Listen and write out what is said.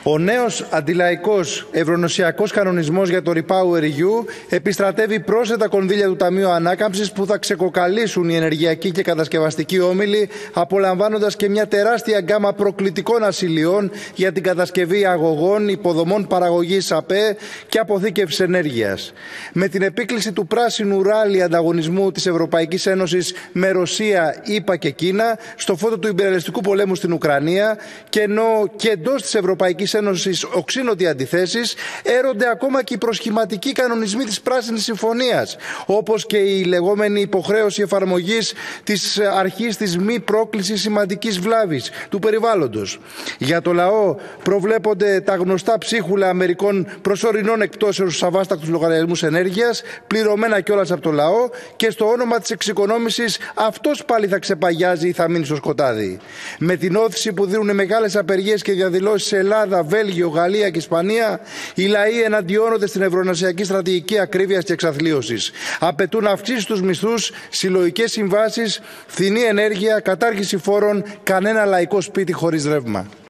Ο νέος αντιλαϊκός ευρωνοσιακός κανονισμός για το REPowerEU επιστρατεύει πρόσθετα κονδύλια του Ταμείου Ανάκαμψης που θα ξεκοκαλίσουν οι ενεργειακοί και κατασκευαστικοί όμιλοι, απολαμβάνοντας και μια τεράστια γκάμα προκλητικών ασυλιών για την κατασκευή αγωγών, υποδομών παραγωγής ΑΠΕ και αποθήκευσης ενέργειας. Με την επίκληση του πράσινου ράλι ανταγωνισμού της Ευρωπαϊκής Ένωσης με Ρωσία, ΗΠΑ και Κίνα στο φόντο του ιμπεριαλιστικού πολέμου στην Ουκρανία, και ενώ και εντός της Ευρωπαϊκής Ένωσης οξύνονται οι αντιθέσεις, έρονται ακόμα και οι προσχηματικοί κανονισμοί της Πράσινης Συμφωνίας, όπως και η λεγόμενη υποχρέωση εφαρμογής της αρχής της μη πρόκλησης σημαντικής βλάβης του περιβάλλοντος. Για το λαό προβλέπονται τα γνωστά ψίχουλα μερικών προσωρινών εκτόσεων στους αβάστακτους λογαριασμούς ενέργειας, πληρωμένα κιόλας από το λαό, και στο όνομα της εξοικονόμησης αυτός πάλι θα ξεπαγιάζει ή θα μείνει στο σκοτάδι. Με την όθηση που δίνουν μεγάλες απεργίες και διαδηλώσεις σε Ελλάδα, Βέλγιο, Γαλλία και Ισπανία, οι λαοί εναντιώνονται στην ευρωνοσιακή στρατηγική ακρίβειας και εξαθλίωσης. Απαιτούν αυξήσεις στους μισθούς, συλλογικές συμβάσεις, φθηνή ενέργεια, κατάργηση φόρων, κανένα λαϊκό σπίτι χωρίς ρεύμα.